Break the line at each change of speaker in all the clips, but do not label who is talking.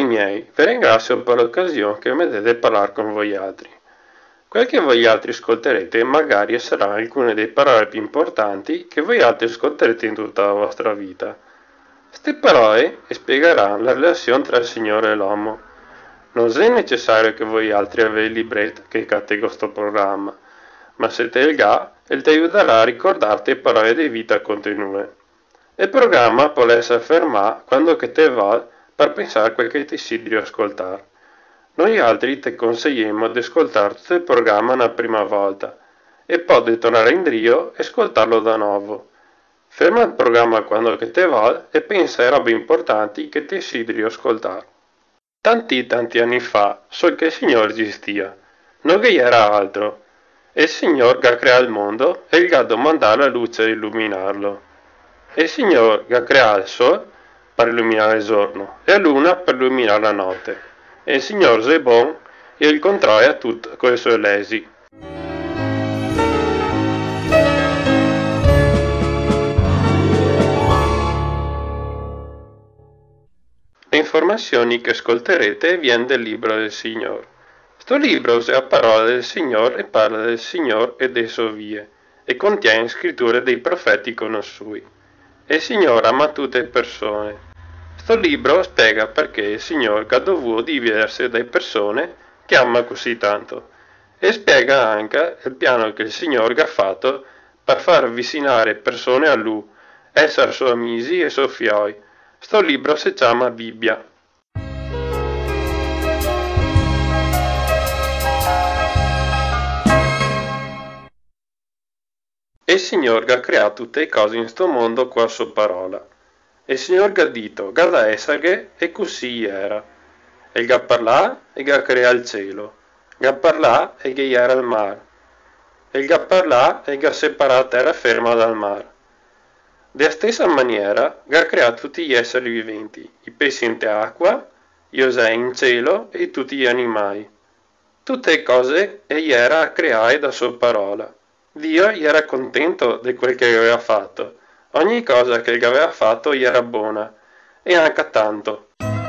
miei, vi ringrazio per l'occasione che mi date di parlare con voi altri. Quel che voi altri ascolterete magari sarà alcune delle parole più importanti che voi altri ascolterete in tutta la vostra vita. Queste parole spiegheranno la relazione tra il Signore e l'uomo. Non è necessario che voi altri abbiate il libretto che catega questo programma, ma se te il ga, il ti aiuterà a ricordarti le parole di vita contenute. Il programma può essere fermato quando che te va per pensare a quel che ti si di ascoltare. Noi altri ti consigliamo di ascoltare tutto il programma una prima volta e poi tornare in rio e ascoltarlo da nuovo. Ferma il programma quando che te va e pensa ai robe importanti che ti si di ascoltare. Tanti anni fa, so che il Signore esistia, non che era altro. E il Signore che ha creato il mondo e gli ha domandato la luce di illuminarlo. E il Signore che ha creato il sole per illuminare il giorno e la luna per illuminare la notte. E il Signore è buono e il contrario a tutto con i suoi lesi. Le informazioni che ascolterete viene del libro del Signore. Questo libro è la parola del Signore e parla del Signore e delle sue vie e contiene scritture dei profeti conosciuti. E il Signore ama tutte le persone. Questo libro spiega perché il Signore ha dovuto dividersi dalle persone che ama così tanto e spiega anche il piano che il Signore ha fatto per far avvicinare persone a Lui, essere suoi amici e suoi figli. Questo libro si chiama Bibbia. E il Signore ha creato tutte le cose in sto mondo con la sua parola. E il Signore ha detto, guarda essere e così era. E ha parlato e ha creato il cielo. Ha parlato e che era il mare. E ha parlato e ha separato terra ferma dal mare. Della stessa maniera ha creato tutti gli esseri viventi, i pesci in acqua, gli oceani in cielo e tutti gli animali. Tutte le cose egli era a creare da sua parola. Dio gli era contento di quel che aveva fatto. Ogni cosa che gli aveva fatto gli era buona, e anche tanto.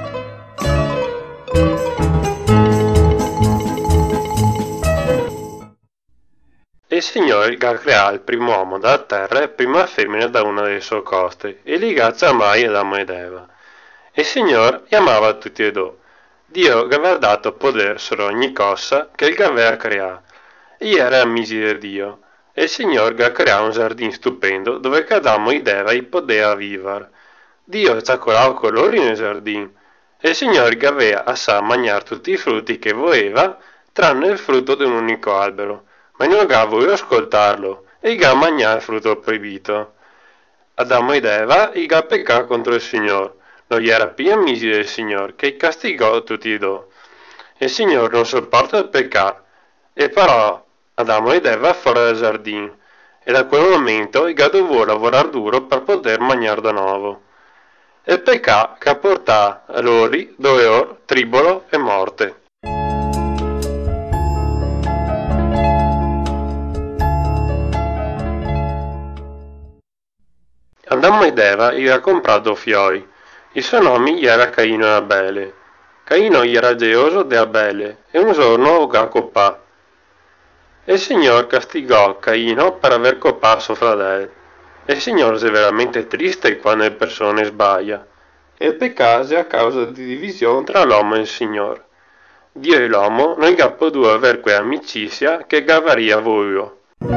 E il Signore ha creato il primo uomo dalla terra e la prima femmina da una delle sue coste, e li ha chiamati Adamo ed Eva. E il Signore li amava tutti e due. Dio gli aveva dato potere su ogni cosa che gli aveva creato, e gli era amici di Dio. E il Signore ha creato un giardino stupendo dove Adamo ed Eva poteva vivere. Dio ciaccolava con loro nel giardino, e il Signore gli aveva assai mangiare tutti i frutti che voleva, tranne il frutto di un unico albero. Ma non voleva ascoltarlo e gli ha mangiato il frutto proibito. Adamo ed Eva gli ha peccato contro il Signore. Non gli era più amici del Signore, che castigò tutti e due. Il Signore non sopporta il peccato, e parò Adamo ed Eva fuori dal giardino, e da quel momento gli ha dovuto lavorare duro per poter mangiare da nuovo. E il peccato che ha portato a loro dolore, tribolo e morte. Adamo ed Eva gli ha comprato fioi. Il suo nome gli era Caino e Abele. Caino gli era geloso di Abele e un giorno gli ha coppato. E il Signore castigò Caino per aver coppato suo fratello. E il Signore è veramente triste quando le persone sbagliano. E il peccato è a causa di divisione tra l'uomo e il Signore. Dio e l'uomo non gli ha potuto avere quell'amicizia che avrebbe voluto.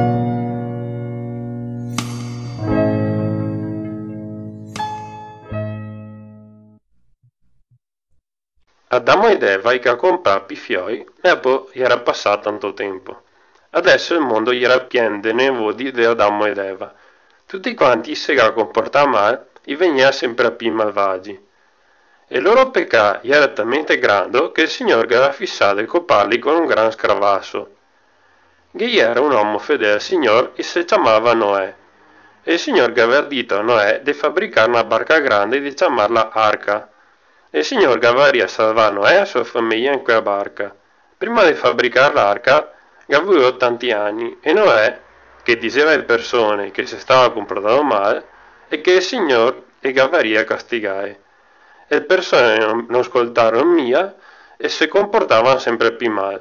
Adamo ed Eva gli ha comprato i fioi e poi gli era passato tanto tempo. Adesso il mondo gli era pieno di nevodi di Adamo ed Eva. Tutti quanti si comportavano male e venivano sempre più malvagi. E il loro peccato era talmente grande che il Signore aveva fissato di copparli con un gran scravasso. Gli era un uomo fedele al Signore e si chiamava Noè. E il Signore aveva detto a Noè di fabbricare una barca grande e di chiamarla Arca. E il Signore aveva salvato Noè e la sua famiglia in quella barca. Prima di fabbricare l'arca, aveva tanti anni, e Noè, che diceva alle persone che si stava comportando male, e che il Signore gli aveva castigare. le persone non ascoltarono mia e si comportavano sempre più male.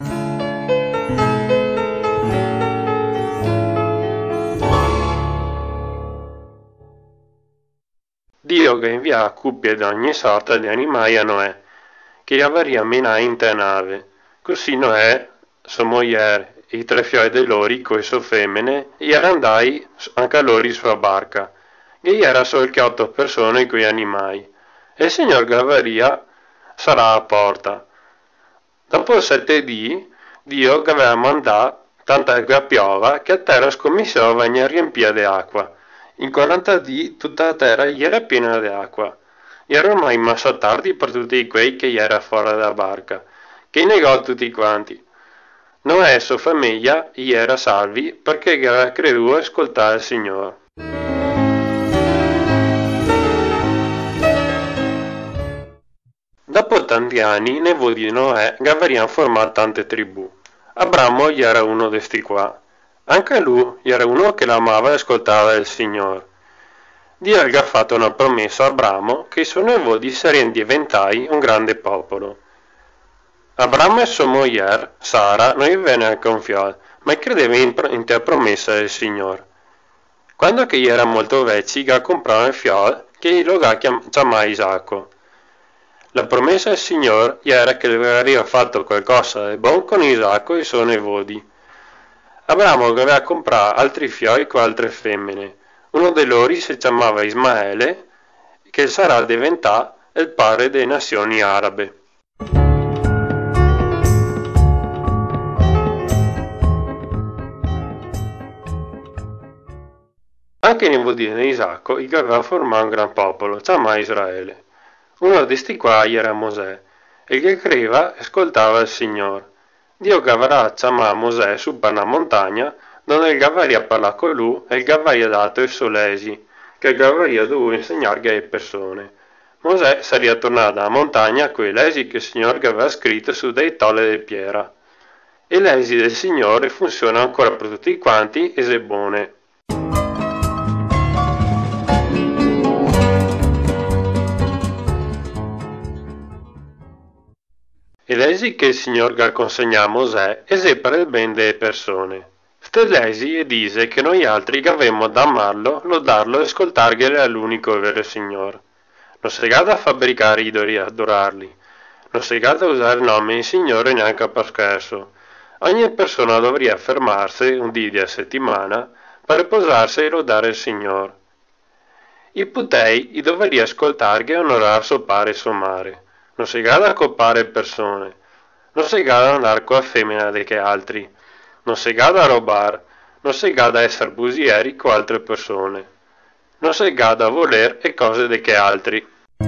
Dio che invia cuppie di ogni sorta di animali a Noè, che gli aveva menare in te nave. Così Noè, sua moglie e i 3 fioi di loro, coi sue femmine, gli andai anche a loro sulla barca, e gli era solo che 8 persone coi animali. E il Signor Gavaria sarà a porta. Dopo 7 dì, Dio che aveva mandato tanta acqua piova che a terra scominciò a venire riempita di acqua. In 40 dì tutta la terra gli era piena di acqua. Gli era ormai massa tardi per tutti quei che gli era fuori dalla barca, che negò tutti quanti. Noè e sua famiglia gli era salvi perché aveva creduto e ascoltato il Signore. Dopo tanti anni, i nipoti di Noè avevano formato tante tribù. Abramo gli era uno di sti qua. Anche lui gli era uno che l'amava e ascoltava il Signore. Dio gli ha fatto una promessa a Abramo che i suoi nipoti sarebbero diventati un grande popolo. Abramo e sua moglie, Sara, non gli venne anche un figlio, ma credeva in la promessa del Signore. Quando che gli era molto vecchi, gli comprò un figlio che gli lo chiamava Isacco. La promessa del Signore gli era che avrebbe fatto qualcosa di buono con Isacco e i suoi nipoti. Abramo aveva comprato altri fioi con altre femmine. Uno di loro si chiamava Ismaele, che sarà diventato il padre delle nazioni arabe. Anche i nipoti di Isacco gli aveva formato un gran popolo, chiamato Israele. Uno di sti qua era Mosè, e che credeva e ascoltava il Signore. Dio avrà chiamato Mosè su per una montagna, dove il aveva parlato con lui e gli aveva dato i suoi lesi, che gli aveva dovuto insegnare alle persone. Mosè sarebbe tornato alla montagna con i lesi che il Signore gli aveva scritto su dei tolle di pietra. E le lesi del Signore funzionano ancora per tutti quanti e sono buone. E lesi che il Signore gli consegna a Mosè è per il bene delle persone. Ste lesi dice che noi altri che avemo da amarlo, lodarlo e ascoltargliele all'unico vero Signore. Non si gada a fabbricare idoli e adorarli. Non si gada a usare il nome del Signore neanche per scherzo. Ogni persona dovrebbe fermarsi un dì a settimana per riposarsi e lodare il Signore. I putei dovrebbe ascoltargli e onorare suo padre e suo mare. Non si gada a coppare persone, non si gada ad andare con la femmina di che altri, non si gada a rubare, non si gada a essere busieri con altre persone, non si gada a voler e cose di che altri.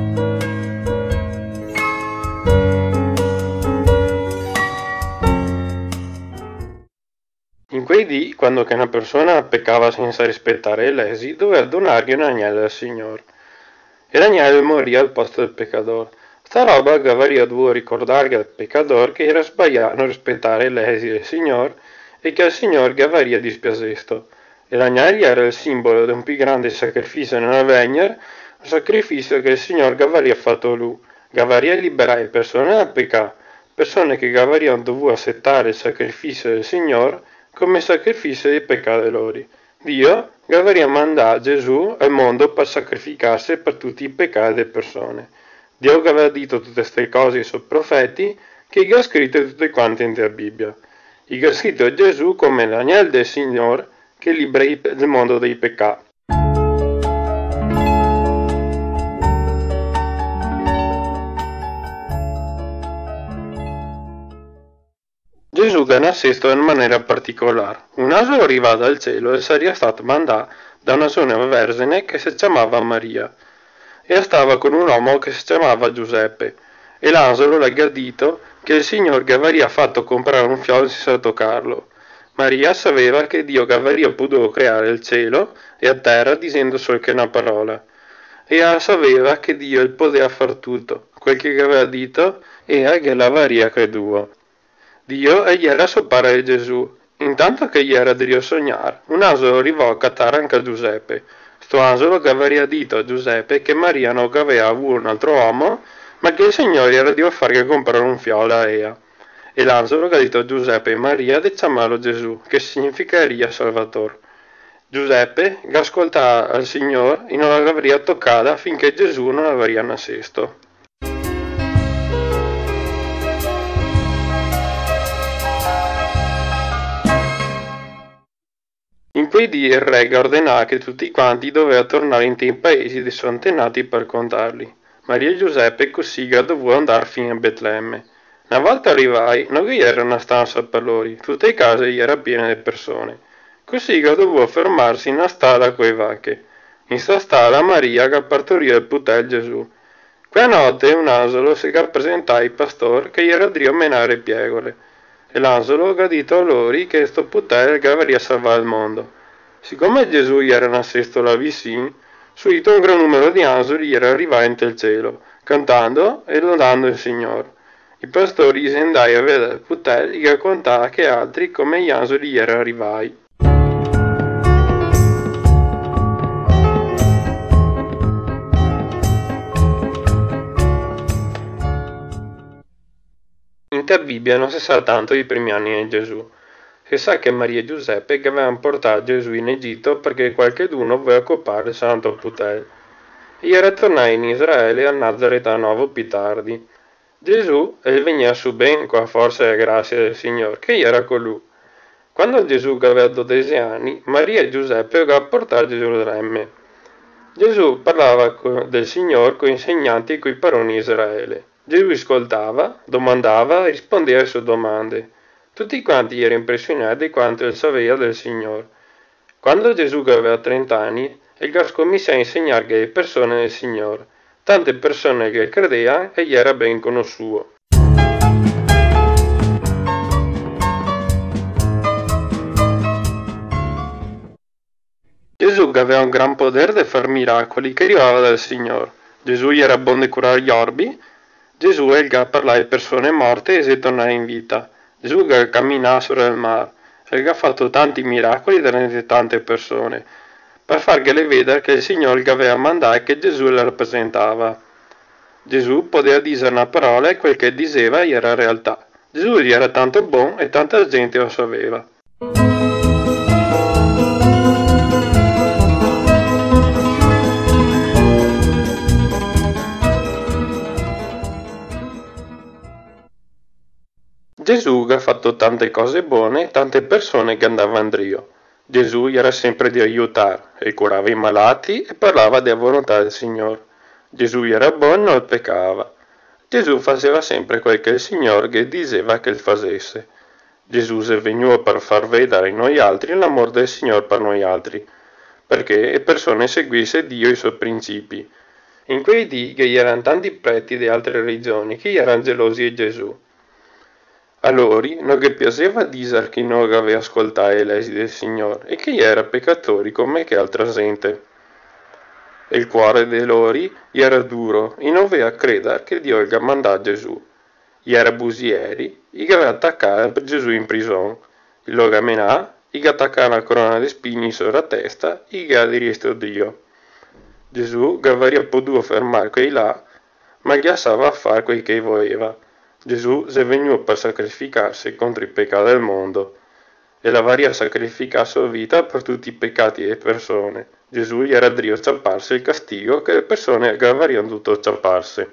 In quei dì, quando che una persona peccava senza rispettare le lesi, doveva donargli un agnello al Signore. E l'agnello morì al posto del peccatore. Sta roba Gavaria dovuto ricordare al peccatore che era sbagliato non rispettare le lesi del Signore e che al Signore Gavaria dispiacesto. E l'agnello era il simbolo di un più grande sacrificio nella venere, un sacrificio che il Signore Gavaria ha fatto lui. Gavaria libera le persone dal peccato, persone che Gavaria hanno dovuto accettare il sacrificio del Signore come sacrificio dei peccati loro. Dio Gavaria manda Gesù al mondo per sacrificarsi per tutti i peccati delle persone. Dio che aveva detto tutte queste cose sui profeti, che gli ha scritto tutte quante nella Bibbia. Gli ha scritto Gesù come l'agnello del Signore che libera il mondo dai peccati. Gesù che nascesse in maniera particolare. Un angelo arriva dal cielo e sarebbe stato mandato da una zona vergine che si chiamava Maria. E stava con un uomo che si chiamava Giuseppe, e l'angelo le ha detto che il Signore gli aveva fatto comprare un figlio senza toccarlo. Maria sapeva che Dio aveva potuto creare il cielo e la terra dicendo solo che una parola. E sapeva che Dio poteva far tutto, quel che aveva detto era che l'aveva creduto. Dio gli era suo padre Gesù. Intanto che gli era di sognare, un angelo arrivò a cattare anche a Giuseppe. Sto angelo che aveva detto a Giuseppe che Maria non aveva avuto un altro uomo, ma che il Signore gli era di fare comprare un figlio a ella. E l'angelo che ha detto a Giuseppe e Maria di chiamarlo Gesù, che significaria Salvatore. Giuseppe, che ascoltava al Signore e non l'avrebbe toccata finché Gesù non avrebbe nascesto. In quei dì il re ordinò che tutti quanti dovevano tornare in tei paesi dei suoi antenati per contarli. Maria e Giuseppe così dovevano andare fino a Betlemme. Una volta arrivai, non vi era una stanza per loro, tutte le case erano piene di persone. Così dovevo fermarsi in una strada coi vacche. In sta strada Maria che partorì il putello Gesù. Quella notte un angelo si rappresentò ai pastori che era Dio menare piegole. E l'angelo ha detto a loro che sto putello che avrebbe salvato il mondo. Siccome Gesù era nascesto là vicino, subito un gran numero di angeli era arrivato in cielo, cantando e lodando il Signore. I pastori si andai a vedere il putello e raccontava che altri come gli angeli erano arrivati. In Bibbia non si sa tanto dei primi anni di Gesù. Si sa che Maria e Giuseppe che avevano portato Gesù in Egitto perché qualcheduno voleva occupare il santo putello. E era tornato in Israele a Nazaret a nuovo più tardi. Gesù veniva su ben con la forza e la grazia del Signore, che era con lui. Quando Gesù aveva 12 anni, Maria e Giuseppe avevano portato a Gerusalemme. Gesù parlava del Signore con gli insegnanti e coi paroni di Israele. Gesù ascoltava, domandava e rispondeva alle sue domande. Tutti quanti erano impressionati di quanto sapeva del Signore. Quando Gesù aveva 30 anni, egli cominciò a insegnare alle persone del Signore. Tante persone che credevano e gli era ben conosciuto. Gesù aveva un gran potere di far miracoli che arrivava dal Signore. Gesù gli era buono di curare gli orbi. Gesù è il che parlava alle persone morte e si tornava in vita. Gesù che camminava sopra il mare. E che ha fatto tanti miracoli davanti tante persone, per farle vedere che il Signore che aveva mandato e che Gesù le rappresentava. Gesù poteva dire una parola e quel che diceva era realtà. Gesù era tanto buono e tanta gente lo sapeva. Gesù ha fatto tante cose buone, tante persone che andavano in Dio. Gesù era sempre di aiutare, e curava i malati e parlava della volontà del Signore. Gesù era buono e non peccava. Gesù faceva sempre quel che il Signore gli diceva che facesse. Gesù è venuto per far vedere a noi altri l'amore del Signore per noi altri, perché le persone seguisse Dio e i suoi principi. In quei dì che erano tanti preti di altre religioni che erano gelosi di Gesù. A loro non gli piaceva dire che non aveva ascoltato le leggi del Signore e che era peccatori come che altra gente. E il cuore di loro era duro e non aveva credere che Dio gli ha mandato Gesù. Gli era busieri e gli aveva attaccato Gesù in prigione. Lo menà e gli attaccava una corona di spini sulla testa e gli ha diristo Dio. Gesù gli avrebbe potuto fermare quei là, ma gli assava a fare quel che voleva. Gesù è venuto per sacrificarsi contro i peccati del mondo e l'aveva sacrificato la sua vita per tutti i peccati delle persone. Gesù gli era Dio ciapparsi il castigo che le persone avrebbero dovuto ciapparsi.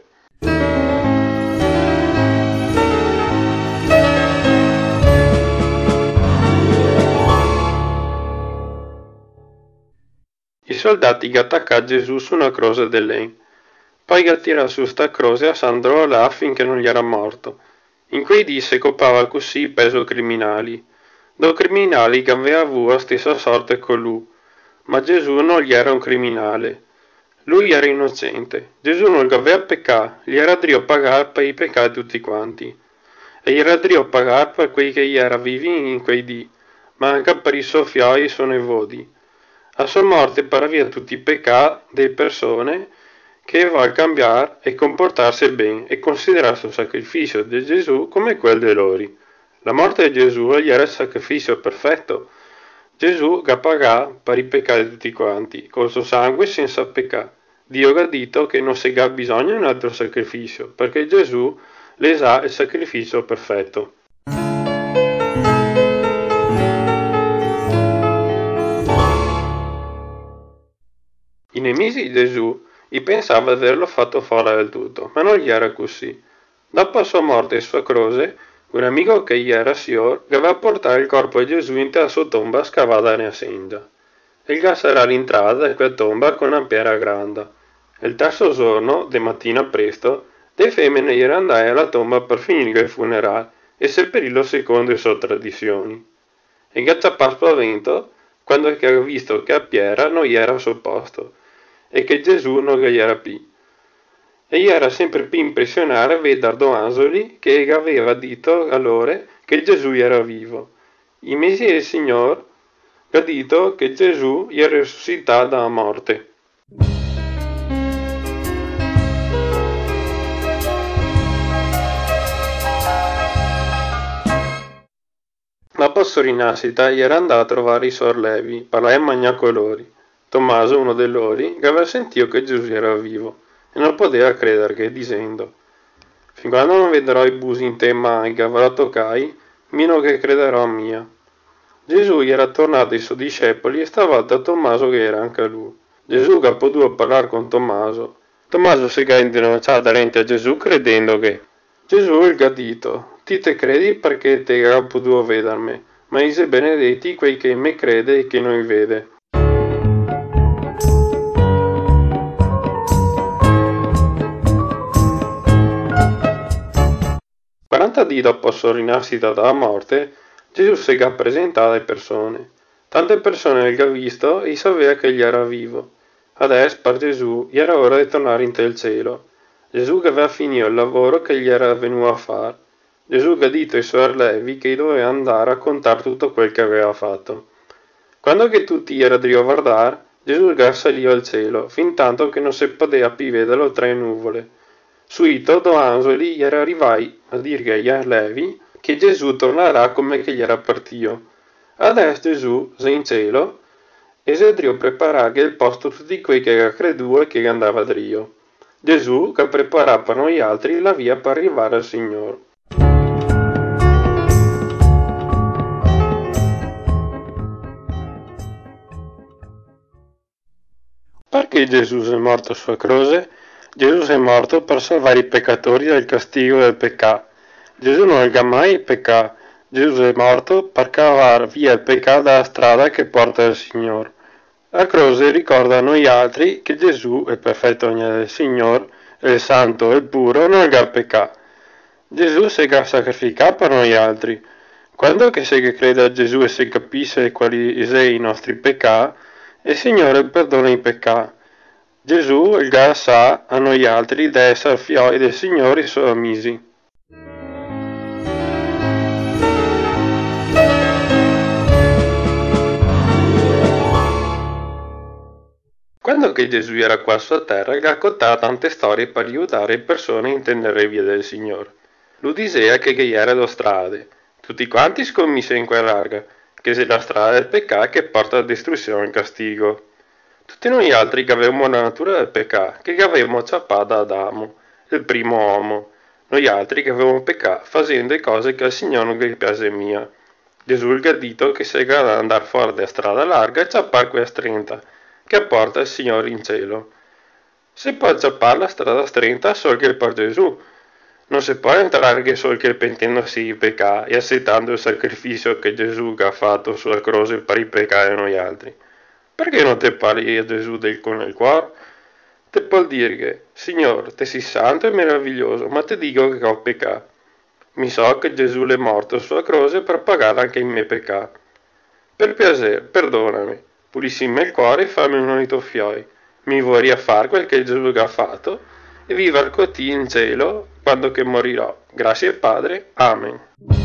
I soldati attaccarono Gesù su una croce di legno. Poi tirò su sta croce e s'andò là finché non gli era morto. In quei dì si copava così peso criminali. Do criminali che aveva avuto la stessa sorte con lui. Ma Gesù non gli era un criminale. Lui era innocente. Gesù non gli aveva peccato, gli era Dio pagare per i peccati tutti quanti. E gli era Dio pagare per quei che gli era vivi in quei dì, ma anche per i suoi figli e i suoi nipoti. A sua morte per via tutti i peccati delle persone che va cambiare e comportarsi bene e considerare il suo sacrificio di Gesù come quello di loro. La morte di Gesù gli era il sacrificio perfetto. Gesù che pagà per i peccati di tutti quanti, col suo sangue senza peccare. Dio ha detto che non si ha bisogno di un altro sacrificio, perché Gesù le sa il sacrificio perfetto. I nemici di Gesù pensava di averlo fatto fuori del tutto, ma non gli era così. Dopo la sua morte e sua croce, un amico che gli era Signore aveva portato il corpo di Gesù in la sua tomba scavata nella senda. E gli sarà l'entrata di quella tomba con una pietra grande. Il terzo giorno, de mattina presto, le femmine erano andate alla tomba per finire il funerale e seppellirlo secondo le sue tradizioni. E Gazzapà spavento quando ha visto che a Piera non gli era al suo posto e che Gesù non gli era più. E gli era sempre più impressionare vedere Don Ansoli che aveva detto allora che Gesù era vivo. I mesi del Signore ha detto che Gesù gli era risuscitato dalla morte. Dopo la sua rinascita gli era andato a trovare i sorlevi, parlare a mangiare con loro. Tommaso, uno di loro, che aveva sentito che Gesù era vivo e non poteva credere, dicendo: fin quando non vedrò i busi in te mai che avrò toccai, meno che crederò a mia. Gesù gli era tornato ai suoi discepoli e stavolta Tommaso che era anche lui. Gesù che potuto parlare con Tommaso. Tommaso si è indenunciato davanti a Gesù credendo che Gesù gli ha detto: ti te credi perché te ha potuto vedermi, ma ise benedetti quei che me crede e che non vede. 40 dì dopo la sua rinascita dalla morte, Gesù si è presentato alle persone. Tante persone gli ha visto e sapeva che egli era vivo. Adesso per Gesù gli era ora di tornare in il cielo. Gesù che aveva finito il lavoro che gli era venuto a fare. Gesù che ha detto ai suoi allevi che doveva andare a contare tutto quel che aveva fatto. Quando che tutti erano a guardare, Gesù salì al cielo, fin tanto che non si poteva più vederlo tra le nuvole. Subito Don Ansoli gli era arrivati a dire agli allevi che Gesù tornerà come che gli era partito. Adesso Gesù è in cielo e si è preparare il posto a tutti quei che ha creduto e che andava a Dio. Gesù che preparà per noi altri la via per arrivare al Signore. Perché Gesù è morto sulla croce? Gesù è morto per salvare i peccatori dal castigo del peccato. Gesù non ha mai peccato. Gesù è morto per cavare via il peccato dalla strada che porta al Signore. La croce ricorda a noi altri che Gesù è perfetto del Signore, è santo e puro, non ha peccato. Gesù si è sacrificato per noi altri. Quando che si crede a Gesù e si capisce quali sono i nostri peccati, il Signore perdona i peccati. Gesù il sa a noi altri di essere figli del Signore e suoi amici. Quando che Gesù era qua sulla terra, gli raccontava tante storie per aiutare le persone a intendere le vie del Signore. Lui diceva che era da strade. Tutti quanti scommise in quella larga, che è la strada del peccato che porta alla distruzione e al castigo. Tutti noi altri che avevamo la natura del peccato, che avevamo ciappato da Adamo, il primo uomo. Noi altri che avevamo peccato facendo le cose che al Signore non gli piace mia. Gesù gli ha detto che se deve andare fuori dalla strada larga e ciappare quella stretta, che porta il Signore in cielo. Si può ciappare la strada stretta solo che per Gesù. Non si può entrare che solo che pentendosi i peccati e accettando il sacrificio che Gesù ha fatto sulla croce per i peccati di noi altri. Perché non te parli a Gesù con il cuore? Te può dire che, Signore, te sei santo e meraviglioso, ma ti dico che ho peccato. Mi so che Gesù è morto sulla croce per pagare anche i miei peccati. Per piacere, perdonami, pulissimmi il cuore e fammi un unito fioi. Mi vorrei fare quel che Gesù ha fatto e vivere con te in cielo quando che morirò. Grazie Padre. Amen.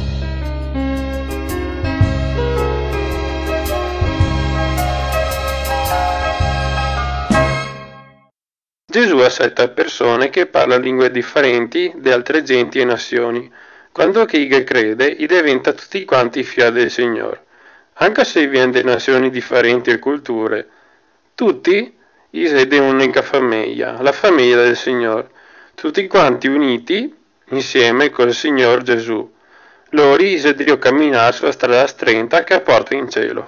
Gesù accetta persone che parlano lingue differenti di altre genti e nazioni. Quando chi crede, diventa tutti quanti figli del Signore. anche se viene da nazioni differenti e culture. Tutti siete un'unica famiglia, la famiglia del Signore, tutti quanti uniti insieme col Signor Gesù. Loro devono camminare sulla strada stretta che porta in cielo.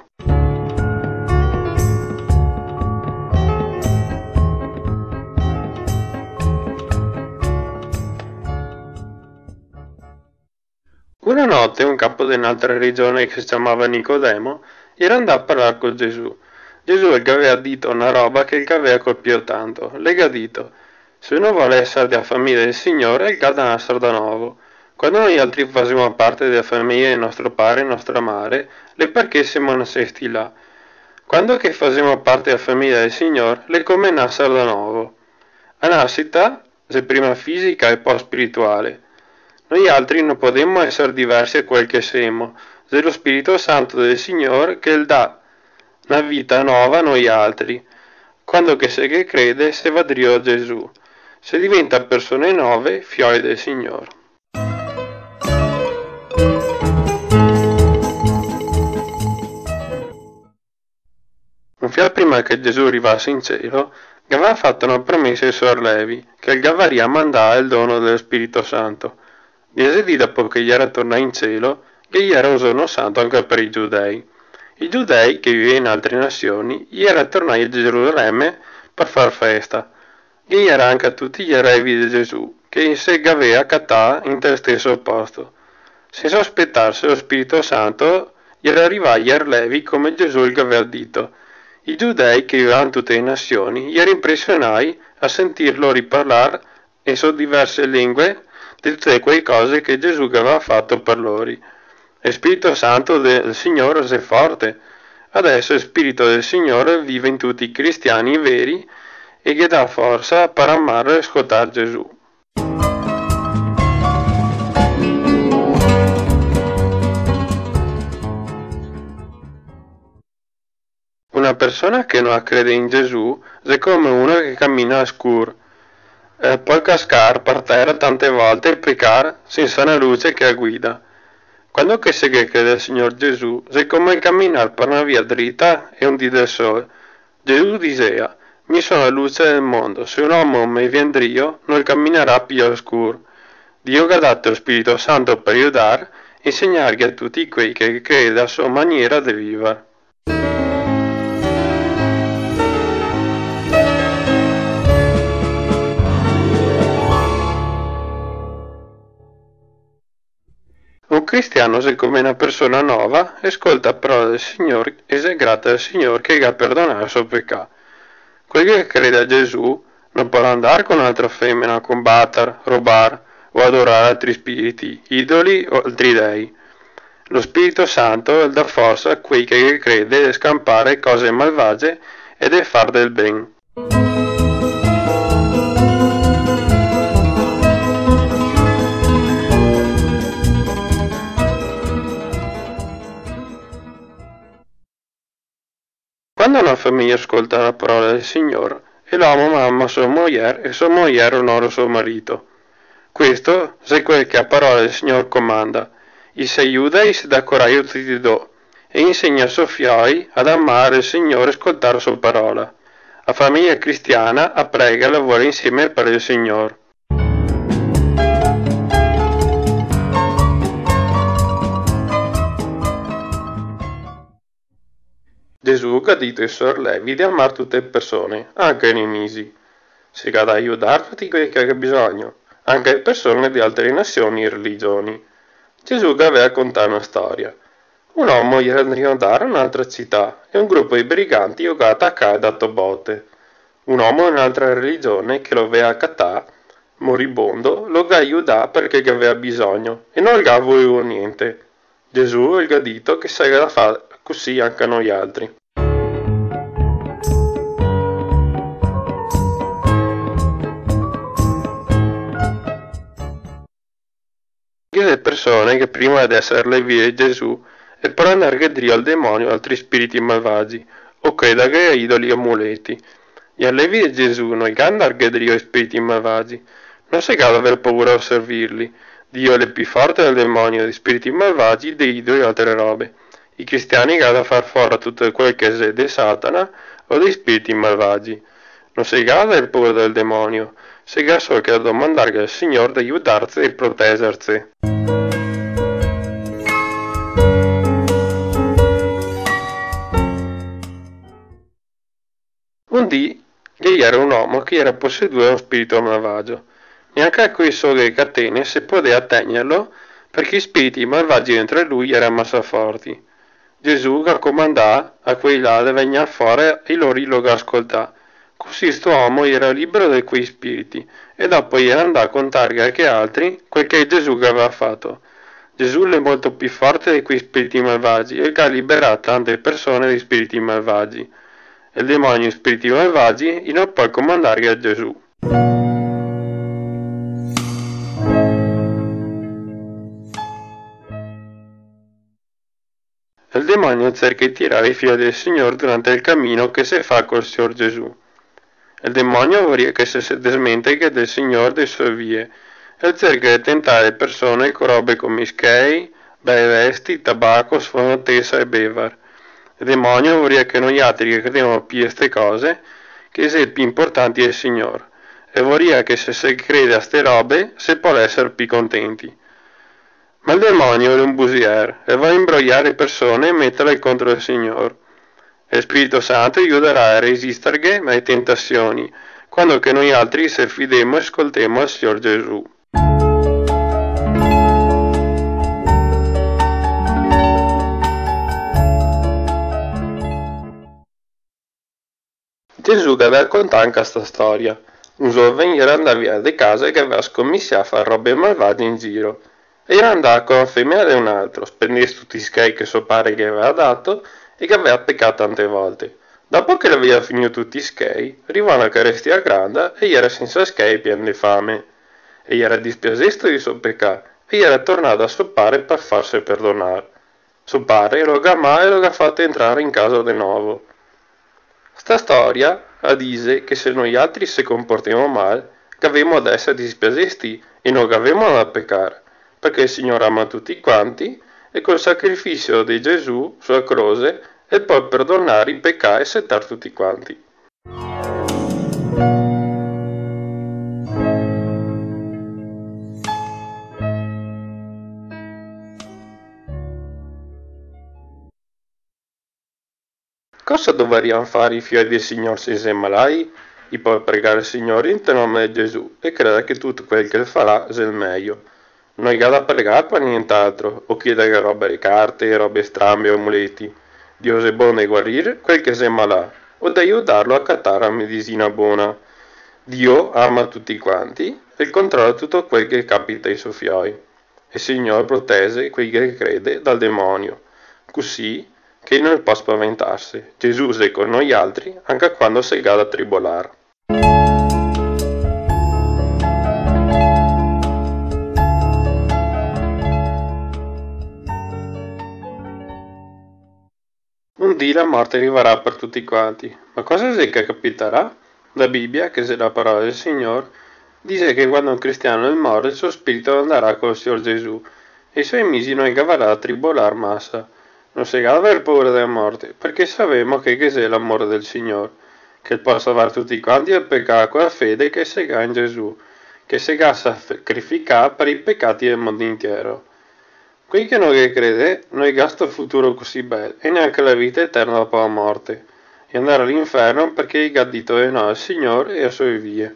Una notte un capo di un'altra regione che si chiamava Nicodemo era andato a parlare con Gesù. Gesù gli aveva detto una roba che gli aveva colpito tanto. Le ha detto, se uno vuole essere della famiglia del Signore, gli ha da essere da nuovo. Quando noi altri facciamo parte della famiglia del nostro padre e nostra madre, le perché siamo nascesti là. Quando che facciamo parte della famiglia del Signore, le come nascere da nuovo. La nascita è prima fisica e poi spirituale. Noi altri non potremmo essere diversi da quel che siamo, è lo Spirito Santo del Signore che dà una vita nuova a noi altri. Quando che se che crede, se va Dio a Gesù, se diventa persone nuove, figlioli del Signore. Un fiat prima che Gesù arrivasse in cielo, gli aveva fatto una promessa ai suoi Levi, che gli avrebbe mandato il dono dello Spirito Santo. 10 giorni dopo che gli era tornato in cielo, che gli era un giorno santo anche per i giudei. I giudei, che vivevano in altre nazioni, gli era tornati a Gerusalemme per far festa. Gli era anche a tutti gli eredi di Gesù, che in sé aveva accattato in te stesso posto. Senza aspettarsi lo Spirito Santo, gli era arrivato gli erlevi come Gesù gli aveva detto. I giudei che vivevano in tutte le nazioni gli erano impressionati a sentirlo riparlare in so diverse lingue di tutte quelle cose che Gesù aveva fatto per loro. Lo Spirito Santo del Signore è forte. Adesso lo Spirito del Signore vive in tutti i cristiani veri e gli dà forza per amare e ascoltare Gesù. Una persona che non crede in Gesù è come uno che cammina a scuro. Può cascare per terra tante volte e peccare senza una luce che guida. Quando che si crede al Signor Gesù, è come camminare per una via dritta e un dì del sole. Gesù diceva, mi sono la luce del mondo, se un uomo mi viene Dio, non camminerà più a scuro. Dio ha dato lo Spirito Santo per aiutare e insegnargli a tutti quei che credono a sua maniera di vivere. Un cristiano è come una persona nuova, ascolta la parola del Signore e è grato al Signore che gli ha perdonato il suo peccato. Quelli che crede a Gesù non può andare con un'altra femmina a combattere, rubare o adorare altri spiriti, idoli o altri dei. Lo Spirito Santo dà forza a quei che crede a scampare cose malvagie ed a far del bene. Quando una famiglia ascolta la parola del Signore, e l'uomo ama sua moglie e sua moglie onora suo marito. Questo è quel che la parola del Signore comanda. I si aiuta e si dà coraggio tutti i do, e insegna ai suoi figli ad amare il Signore e ascoltare la sua parola. La famiglia cristiana prega e lavora insieme per il Signore. Gesù ha detto ai suoi Levi di amare tutte le persone, anche i nemici. Si ha da aiutare tutti quelli che hanno bisogno, anche le persone di altre nazioni e religioni. Gesù aveva raccontato una storia. Un uomo gli era andato andare a un'altra città e un gruppo di briganti lo ha attaccato e dato botte. Un uomo di un'altra religione che lo aveva accattato, moribondo, lo ha aiutato perché gli aveva bisogno e non gli aveva niente. Gesù gli ha detto che si da fare così anche a noi altri. Le persone che prima di essere le vie di Gesù e per andare a dire al demonio altri spiriti malvagi o creda che idoli e amuleti. E alle vie di Gesù non gli andare a dire ai spiriti malvagi, non si deve aver paura a servirli. Dio è più forte del demonio di spiriti malvagi, di idoli e altre robe. I cristiani che da far fuori tutto quel che è di Satana o di spiriti malvagi. Non si gada il paura del demonio, si gada solo che domandare al Signore di aiutarsi e proteggersi. Un dì era un uomo che era posseduto da uno spirito malvagio. Neanche a quei sole catene si poteva tegnerlo perché i spiriti malvagi dentro lui erano massa forti. Gesù raccomandò a quei là di venire fuori e loro lo ascoltà. Così sto uomo era libero da quei spiriti e dopo era andato a contare anche altri quel che Gesù aveva fatto. Gesù è molto più forte di quei spiriti malvagi e ha liberato tante persone dai spiriti malvagi. E il demonio e spiriti malvagi non può comandare a Gesù. Il demonio cerca di tirare i figli del Signore durante il cammino che si fa col Signor Gesù. Il demonio vorrebbe che si desmente del Signore delle sue vie e cerca di tentare le persone con robe come schei, bei vesti, tabacco, sfondatezza e bevar. Il demonio vorrebbe che noi altri che crediamo più a queste cose, che sia più importanti del Signore, e vorrebbe che se si crede a queste robe si può essere più contenti. Ma il demonio è un busier e va a imbrogliare le persone e metterle contro il Signore. E lo Spirito Santo aiuterà a resistere alle tentazioni, quando che noi altri se fidemo e ascoltiamo al Signore Gesù. Gesù deve raccontare anche questa storia. Un giovane era andato via di casa che aveva scommissato a fare robe malvagie in giro. Era andato con una femmina di un altro, spendendo tutti i schei che suo padre gli aveva dato e che aveva peccato tante volte. Dopo che aveva finito tutti i schei, arrivò una carestia grande e era senza schei e pieno di fame. E era dispiaciuto di suo peccato e era tornato a suo padre per farsi perdonare. Suo padre lo chiamò e lo ha fatto entrare in casa di nuovo. Sta storia dice che se noi altri si comportiamo male, che avevamo ad essere dispiaciuti e non avevamo da peccare, perché il Signore ama tutti quanti e col sacrificio di Gesù sulla croce e può perdonare i peccati e settare tutti quanti. Cosa dovrebbero fare i figli del Signore se si malai? I può pregare il Signore in nome di Gesù e crede che tutto quel che farà sia il meglio. Non è da pregare per nient'altro, o chiedere robe di carte, robe strambe o amuleti. Dio è buono di guarire quel che si malà, o di aiutarlo a cattare la medicina buona. Dio ama tutti quanti e controlla tutto quel che capita ai suoi figli. E il Signore protegge quei che crede dal demonio, così che non può spaventarsi. Gesù è con noi altri anche quando si va a tribolare. Un dì la morte arriverà per tutti quanti, ma cosa è che capiterà? La Bibbia, che è la parola del Signore, dice che quando un cristiano è morto il suo spirito andrà con il Signore Gesù e i suoi amici non cavarà a tribolar massa. Non si deve aver paura della morte, perché sappiamo che è l'amore del Signore, che può salvare tutti quanti dal peccato con la fede che si ha in Gesù, che si ha sacrificato per i peccati del mondo intero. Qui che non crede, non ha questo futuro così bello e neanche la vita eterna dopo la morte, e andare all'inferno perché ha gadito di no al Signore e a sue vie.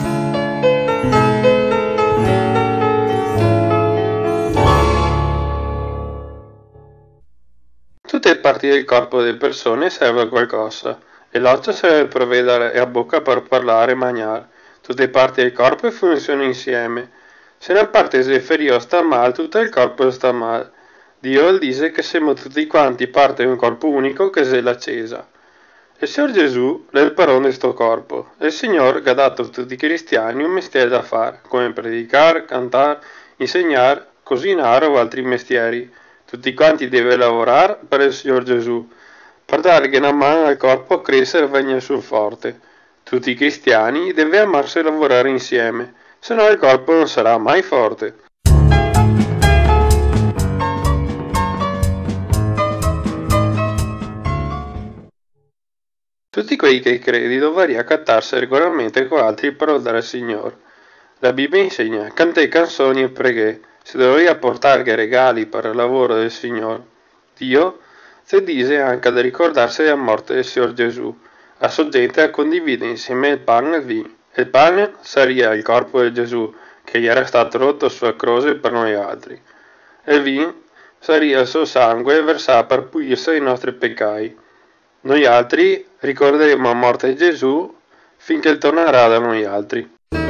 Tutte le parti del corpo delle persone servono a qualcosa, e l'occhio serve per vedere e la bocca per parlare e mangiare. Tutte le parti del corpo funzionano insieme. Se una parte inferiore sta male, tutto il corpo sta male. Dio dice che siamo tutti quanti parte di un corpo unico che è la Chiesa. Il Signor Gesù è il padrone di sto corpo, e il Signore ha dato a tutti i cristiani un mestiere da fare, come predicare, cantare, insegnare, cucinare o altri mestieri. Tutti quanti devono lavorare per il Signor Gesù, per dare una mano al corpo a crescere e venire sul forte. Tutti i cristiani devono amarsi e lavorare insieme, se no il corpo non sarà mai forte. Tutti quei che credi dovrai accattarsi regolarmente con altri per lodare il Signore. La Bibbia insegna, cantai canzoni e preghe, se dovrei apportare regali per il lavoro del Signore. Dio se dice anche di ricordarsi della morte del Signore Gesù, a gente a condividere insieme il pane e il vino. Il pane sarebbe il corpo di Gesù, che era stato rotto sulla croce per noi altri. E il vino sarebbe il suo sangue versato per pulirsi dei nostri peccati. Noi altri ricorderemo la morte di Gesù finché tornerà da noi altri.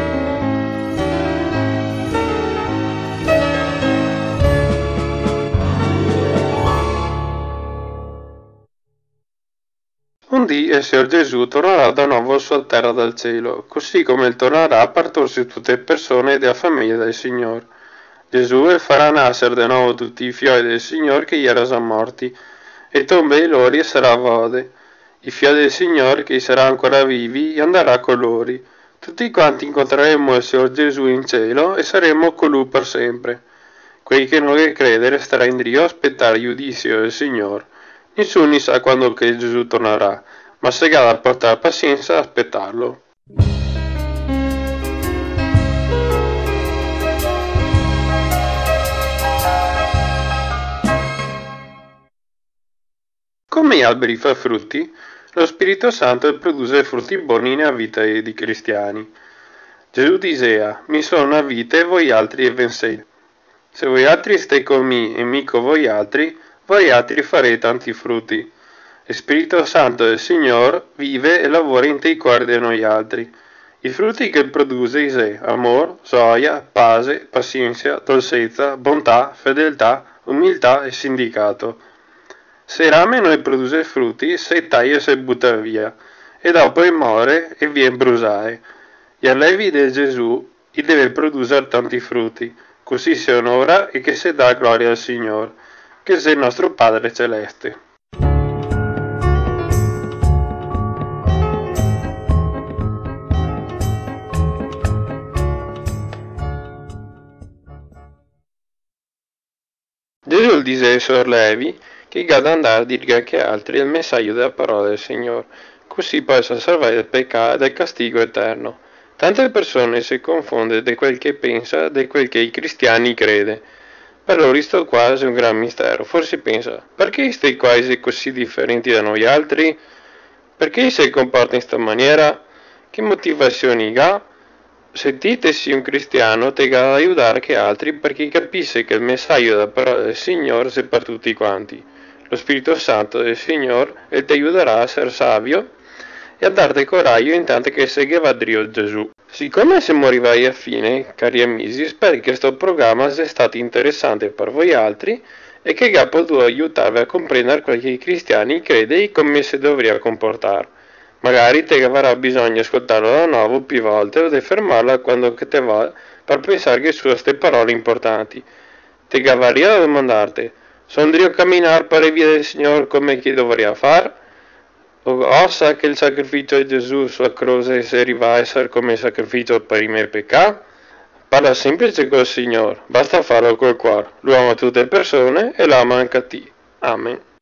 Un dì il Signor Gesù tornerà da nuovo sulla terra dal cielo, così come tornerà per torsi tutte le persone della famiglia del Signore. Gesù farà nascere di nuovo tutti i figli del Signore che erano già morti, e tombe di loro sarà vode. I figli del Signore che saranno ancora vivi andrà con loro. Tutti quanti incontreremo il Signor Gesù in cielo e saremo con Lui per sempre. Quelli che non crede resterà in Dio a aspettare il giudizio del Signore. Nessuno sa quando che Gesù tornerà, ma se da portare pazienza a aspettarlo. Come gli alberi fa frutti, lo Spirito Santo produce frutti buoni nella vita dei cristiani. Gesù diceva, mi sono una vita e voi altri vencete. Se voi altri state con me e mi con voi altri farete tanti frutti. Lo Spirito Santo del Signore vive e lavora in te cuori di noi altri. I frutti che produce sono amore, gioia, pace, pazienza, dolcezza, bontà, fedeltà, umiltà e sindicato. Se il rame non produce frutti, si taglia e si butta via, e dopo muore e viene bruciato. Gli allevi di Gesù deve produrre tanti frutti, così si onora e che si dà gloria al Signore, che è il nostro Padre Celeste. Gesù dice ai suoi allevi che ha da andare a dire anche altri il messaggio della parola del Signore, così possa salvare dal peccato e dal castigo eterno. Tante persone si confondono di quel che pensa di quel che i cristiani crede. Per loro sto qua è un gran mistero. Forse pensa, perché questi qua sono così differenti da noi altri? Perché si comporta in questa maniera? Che motivazioni ha? Se te sei un cristiano, ti deve aiutare anche altri perché capisci che il messaggio della parola del Signore è per tutti quanti. Lo Spirito Santo del Signore ti aiuterà a essere savio e a darti coraggio intanto che seguiva Dio Gesù. Siccome siamo arrivati a fine, cari amici, spero che questo programma sia stato interessante per voi altri e che abbia potuto aiutarvi a comprendere quello che i cristiani credono e come si dovrebbe comportare. Magari te avrà bisogno di ascoltarlo da nuovo più volte o di fermarla quando te va per pensare che sono queste parole importanti. Te avrà da domandarti, sono io a camminare per le vie del Signore come che dovrei fare? O sa che il sacrificio di Gesù sulla croce si arriva a essere come sacrificio per i miei peccati? Parla semplice col Signore, basta farlo col cuore. Lui ama tutte le persone e l'ama anche a te. Amen.